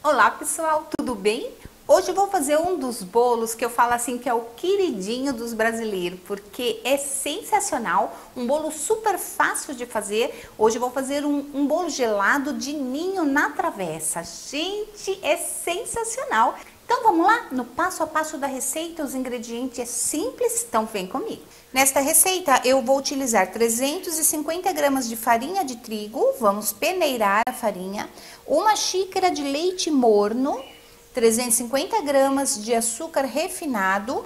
Olá pessoal, tudo bem? Hoje eu vou fazer um dos bolos que eu falo assim que é o queridinho dos brasileiros, porque é sensacional, um bolo super fácil de fazer. Hoje eu vou fazer um bolo gelado de ninho na travessa. Gente, é sensacional! Então vamos lá? No passo a passo da receita, os ingredientes é simples, então vem comigo. Nesta receita eu vou utilizar 350 gramas de farinha de trigo, vamos peneirar a farinha, uma xícara de leite morno, 350 gramas de açúcar refinado,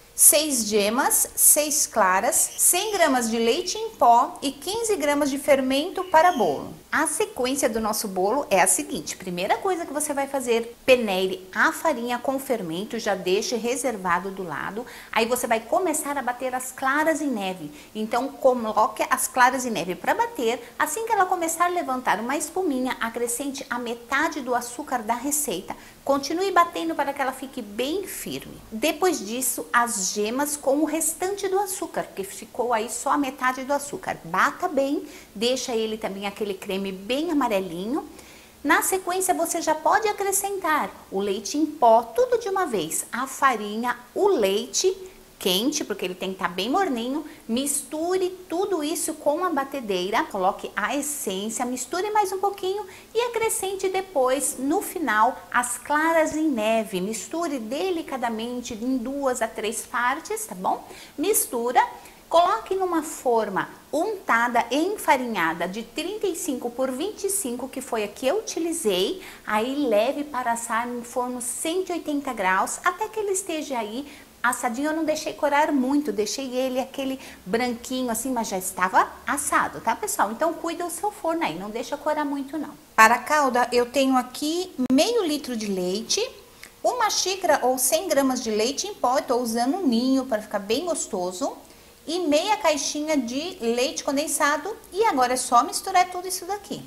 6 gemas, 6 claras, 100 gramas de leite em pó e 15 gramas de fermento para bolo. A sequência do nosso bolo é a seguinte: primeira coisa que você vai fazer, peneire a farinha com fermento, já deixe reservado do lado. Aí você vai começar a bater as claras em neve. Então coloque as claras em neve para bater. Assim que ela começar a levantar uma espuminha, acrescente a metade do açúcar da receita. Continue batendo para que ela fique bem firme. Depois disso, as gemas com o restante do açúcar, que ficou aí só a metade do açúcar. Bata bem, deixa ele também aquele creme bem amarelinho. Na sequência você já pode acrescentar o leite em pó, tudo de uma vez, a farinha, o leite quente, porque ele tem que estar bem morninho. Misture tudo isso com a batedeira, coloque a essência, misture mais um pouquinho e acrescente depois, no final, as claras em neve. Misture delicadamente em 2 a 3 partes, tá bom? Mistura. Coloque numa forma untada e enfarinhada de 35 por 25, que foi a que eu utilizei. Aí leve para assar no forno 180 graus, até que ele esteja aí assadinho. Eu não deixei corar muito, deixei ele aquele branquinho assim, mas já estava assado, tá pessoal? Então cuida o seu forno aí, não deixa corar muito não. Para a calda eu tenho aqui meio litro de leite, uma xícara ou 100 gramas de leite em pó, eu tô usando um ninho para ficar bem gostoso, e meia caixinha de leite condensado. E agora é só misturar tudo isso daqui.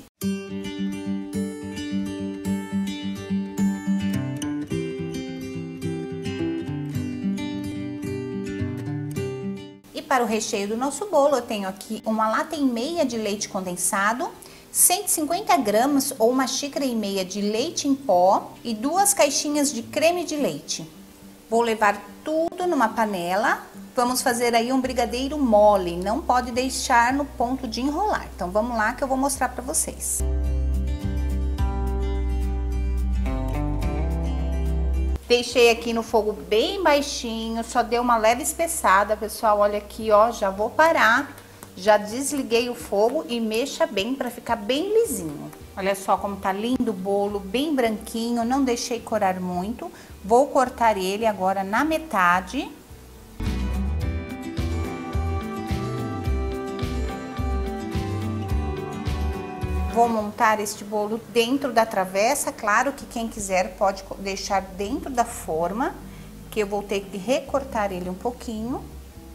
E para o recheio do nosso bolo eu tenho aqui uma lata e meia de leite condensado, 150 gramas ou uma xícara e meia de leite em pó e 2 caixinhas de creme de leite. Vou levar tudo numa panela. Vamos fazer aí um brigadeiro mole, não pode deixar no ponto de enrolar. Então vamos lá que eu vou mostrar para vocês. Deixei aqui no fogo bem baixinho, só deu uma leve espessada, pessoal. Olha aqui, ó, já vou parar. Já desliguei o fogo e mexa bem para ficar bem lisinho. Olha só como tá lindo o bolo, bem branquinho, não deixei corar muito. Vou cortar ele agora na metade. Vou montar este bolo dentro da travessa. Claro que quem quiser pode deixar dentro da forma, que eu vou ter que recortar ele um pouquinho.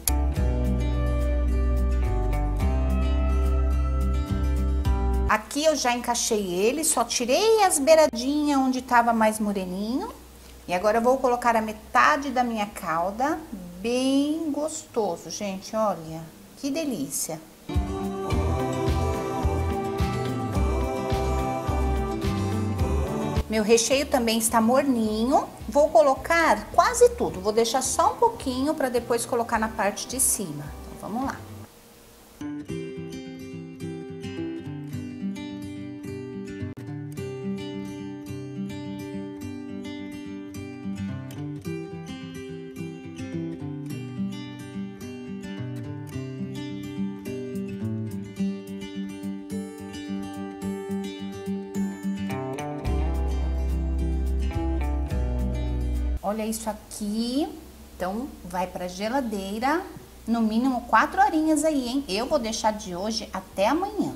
Aqui eu já encaixei ele, só tirei as beiradinhas onde estava mais moreninho. E agora eu vou colocar a metade da minha calda, bem gostoso, gente, olha, que delícia. Meu recheio também está morninho, vou colocar quase tudo, vou deixar só um pouquinho para depois colocar na parte de cima. Então, vamos lá. Olha isso aqui, então vai para geladeira, no mínimo 4 horinhas aí, hein? Eu vou deixar de hoje até amanhã.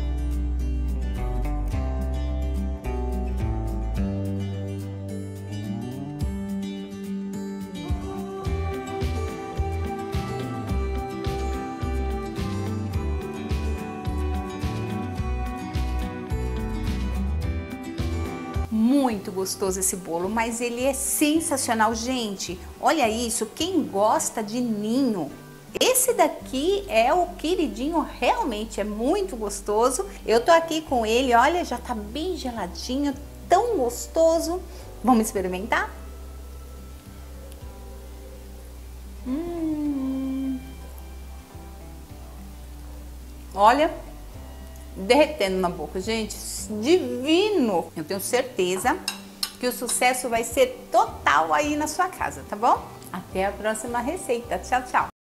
Muito gostoso esse bolo, mas ele é sensacional, gente. Olha isso, quem gosta de ninho, esse daqui é o queridinho, realmente é muito gostoso. Eu tô aqui com ele, olha, já tá bem geladinho, tão gostoso. Vamos experimentar? Olha, derretendo na boca, gente, divino! Eu tenho certeza que o sucesso vai ser total aí na sua casa, tá bom? Até a próxima receita. Tchau, tchau!